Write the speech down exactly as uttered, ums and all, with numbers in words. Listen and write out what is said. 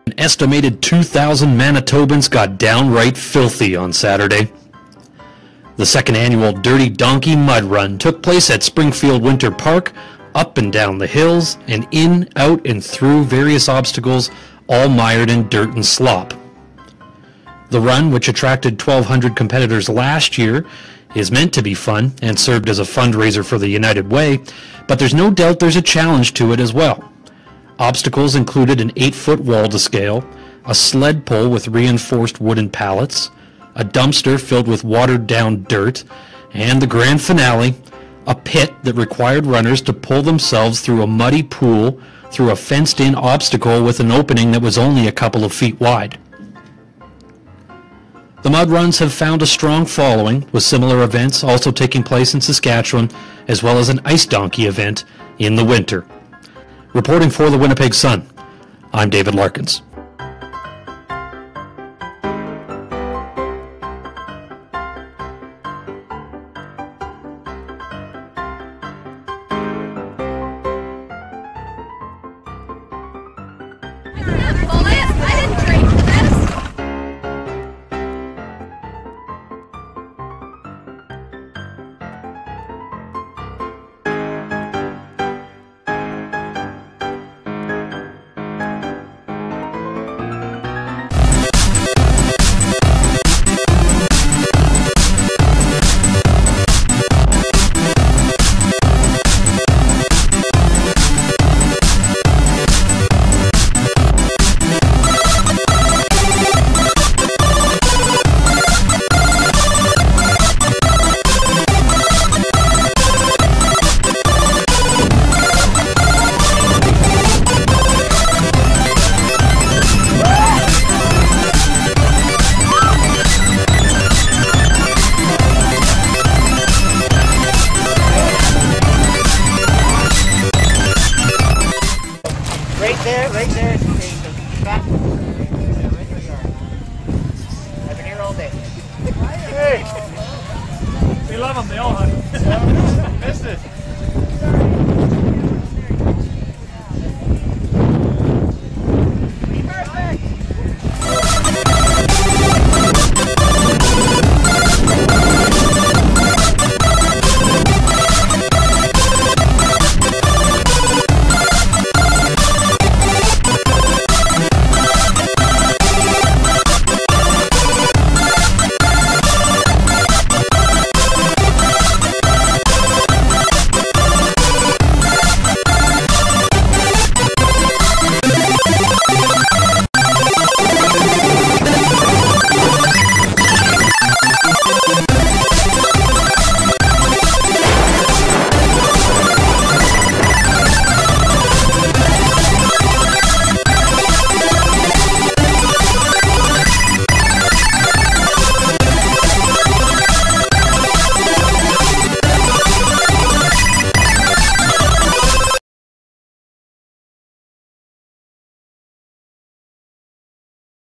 An estimated two thousand Manitobans got downright filthy on Saturday. The second annual Dirty Donkey Mud Run took place at Springfield Winter Park, up and down the hills, and in, out, and through various obstacles, all mired in dirt and slop. The run, which attracted twelve hundred competitors last year, is meant to be fun and served as a fundraiser for the United Way, but there's no doubt there's a challenge to it as well. Obstacles included an eight-foot wall to scale, a sled pull with reinforced wooden pallets, a dumpster filled with watered-down dirt, and the grand finale, a pit that required runners to pull themselves through a muddy pool through a fenced-in obstacle with an opening that was only a couple of feet wide. The mud runs have found a strong following, with similar events also taking place in Saskatchewan, as well as an ice donkey event in the winter. Reporting for the Winnipeg Sun, I'm David Larkins. Right there, right there is the back. Right where you are. I've been here all day. Hey! We love them, they all hunt. Missed it.